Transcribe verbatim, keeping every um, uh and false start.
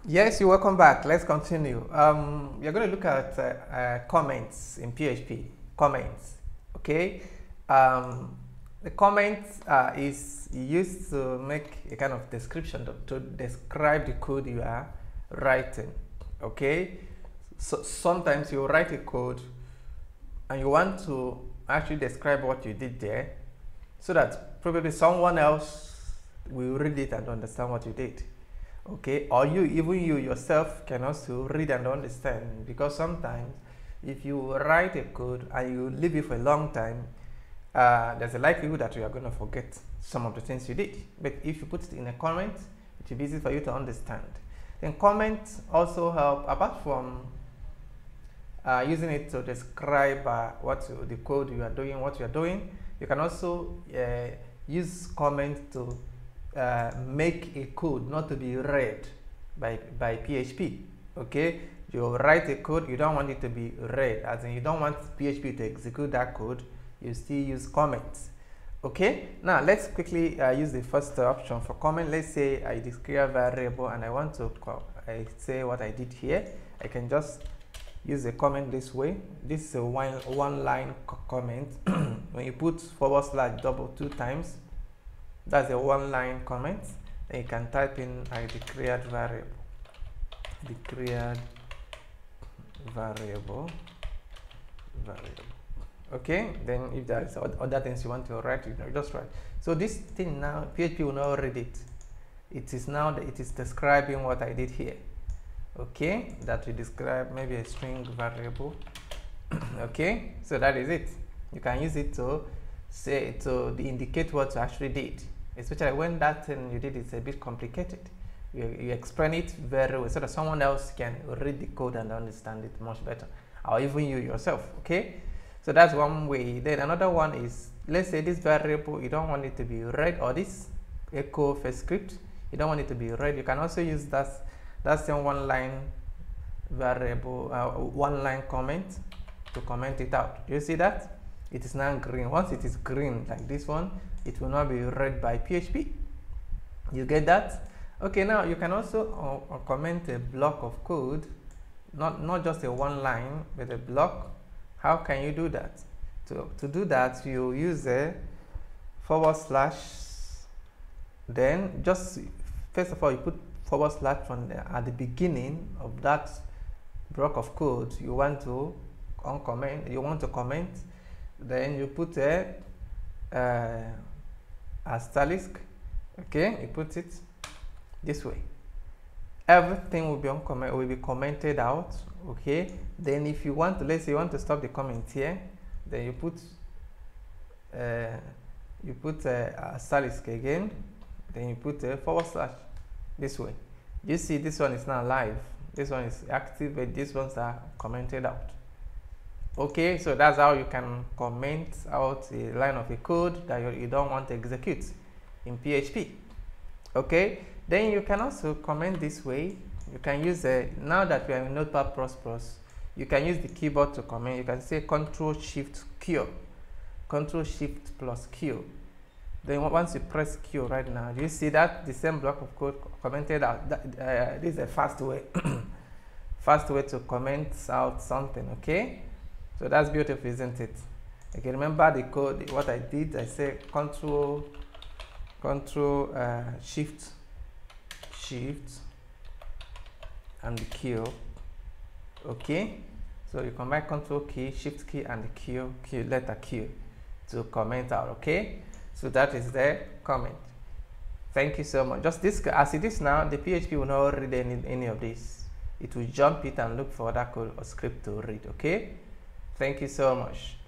Yes, you're welcome back. Let's continue. Um, you're going to look at uh, uh, comments in P H P. Comments, okay? Um, the comments uh, is used to make a kind of description to, to describe the code you are writing, okay? So sometimes you write a code and you want to actually describe what you did there, so that probably someone else will read it and understand what you did. Okay, or you, even you yourself can also read and understand, because sometimes if you write a code and you leave it for a long time, uh, there's a likelihood that you are going to forget some of the things you did. But if you put it in a comment, it will be easy for you to understand. Then comments also help, apart from uh, using it to describe uh, what you, the code you are doing, what you are doing, you can also uh, use comments to Uh, make a code not to be read by, by P H P. Okay, you write a code, you don't want it to be read, as in you don't want P H P to execute that code, you still use comments. Okay, now let's quickly uh, use the first uh, option for comment. Let's say I declare variable and I want to I say what I did here. I can just use a comment this way. This is a one, one line comment. When you put forward slash double two times, that's a one line comment. Then you can type in I declared variable. Declared variable. Variable. Okay, then if there is other things you want to write, you know, just write. So this thing now, P H P will now read it. It is now that it is describing what I did here. Okay, that we describe maybe a string variable. Okay, so that is it. You can use it to say to indicate what you actually did, especially when that thing you did is a bit complicated. You, you explain it very well so that someone else can read the code and understand it much better, or even you yourself. Okay, so that's one way. Then another one is, let's say this variable you don't want it to be read, or this echo first script you don't want it to be read. You can also use that that's the one line variable, uh, one line comment to comment it out. Do you see that? It is now green. Once it is green like this one, it will not be read by P H P. You get that? Okay, now you can also uh, comment a block of code, not not just a one line, but a block. How can you do that? To, to do that, you use a forward slash, then just first of all you put forward slash from the, at the beginning of that block of code you want to uncomment, you want to comment. Then you put a uh, asterisk. Okay, you put it this way. Everything will be on comment, will be commented out. Okay, then if you want to, let's say you want to stop the comment here, then you put uh, you put a asterisk again. Then you put a forward slash this way. You see, this one is now live. This one is active, but these ones are commented out. Okay, so that's how you can comment out a line of a code that you, you don't want to execute in P H P. Okay, then you can also comment this way. You can use a, now that we are in Notepad plus plus, you can use the keyboard to comment. You can say Control Shift Q, Control Shift plus Q. Then once you press Q right now, do you see that the same block of code commented out? That, uh, this is a fast way, fast way to comment out something. Okay. So that's beautiful, isn't it? Okay, remember the code, what I did, I say control, control, uh, shift, shift, and the Q. Okay, so you combine control key, shift key, and the Q, Q, letter Q to comment out. Okay, so that is the comment. Thank you so much. Just this, as it is now, the P H P will not read any, any of this. It will jump it and look for that code or script to read. Okay. Thank you so much.